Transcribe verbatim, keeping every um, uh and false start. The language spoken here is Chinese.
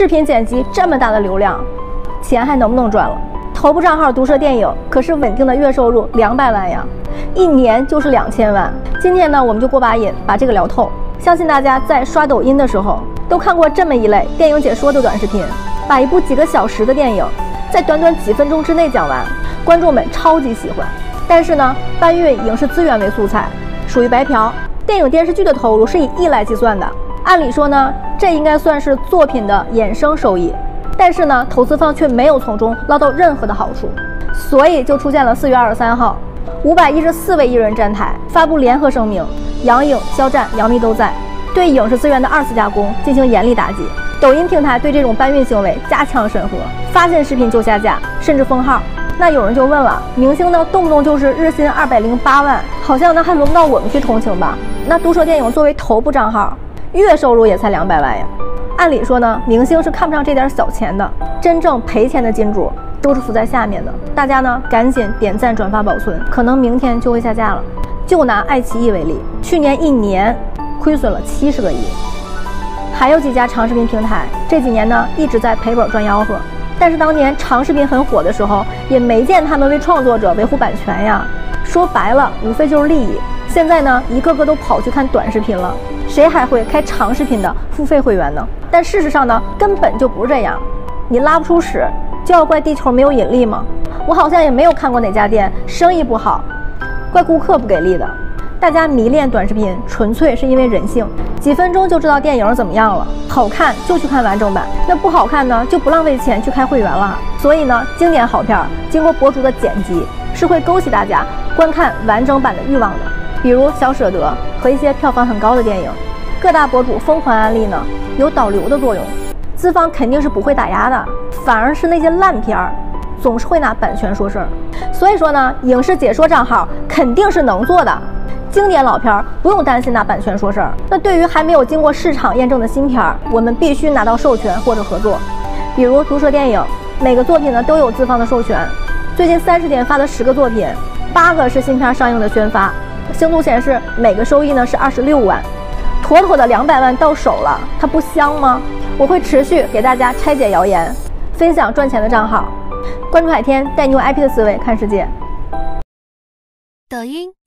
视频剪辑这么大的流量，钱还能不能赚了？头部账号毒舌电影可是稳定的月收入两百万呀，一年就是两千万。今天呢，我们就过把瘾，把这个聊透。相信大家在刷抖音的时候都看过这么一类电影解说的短视频，把一部几个小时的电影在短短几分钟之内讲完，观众们超级喜欢。但是呢，搬运影视资源为素材，属于白嫖。电影电视剧的投入是以亿来计算的，按理说呢，这应该算是作品的衍生收益。但是呢，投资方却没有从中捞到任何的好处，所以就出现了四月二十三号，五百一十四位艺人站台发布联合声明，杨颖、肖战、杨幂都在，对影视资源的二次加工进行严厉打击。抖音平台对这种搬运行为加强审核，发现视频就下架，甚至封号。那有人就问了，明星呢动不动就是日薪二百零八万，好像那还轮不到我们去同情吧？那毒舌电影作为头部账号，月收入也才两百万呀。按理说呢，明星是看不上这点小钱的，真正赔钱的金主都是浮在下面的。大家呢赶紧点赞转发保存，可能明天就会下架了。就拿爱奇艺为例，去年一年亏损了七十个亿。还有几家长视频平台这几年呢一直在赔本赚吆喝，但是当年长视频很火的时候，也没见他们为创作者维护版权呀。说白了，无非就是利益。现在呢，一个个都跑去看短视频了，谁还会开长视频的付费会员呢？但事实上呢，根本就不是这样。你拉不出屎，就要怪地球没有引力吗？我好像也没有看过哪家店生意不好，怪顾客不给力的。大家迷恋短视频，纯粹是因为人性，几分钟就知道电影怎么样了，好看就去看完整版，那不好看呢，就不浪费钱去开会员了。所以呢，经典好片经过博主的剪辑，是会勾起大家观看完整版的欲望的。比如《小舍得》和一些票房很高的电影，各大博主疯狂安利呢，有导流的作用。资方肯定是不会打压的，反而是那些烂片儿，总是会拿版权说事儿。所以说呢，影视解说账号肯定是能做的。经典老片儿不用担心拿版权说事儿。那对于还没有经过市场验证的新片儿，我们必须拿到授权或者合作。比如毒舌电影，每个作品呢都有资方的授权。最近三十天发的十个作品，八个是新片上映的宣发，星图显示每个收益呢是二十六万，妥妥的两百万到手了，它不香吗？我会持续给大家拆解谣言，分享赚钱的账号。关注海天，带你用 I P 的思维看世界。 抖音。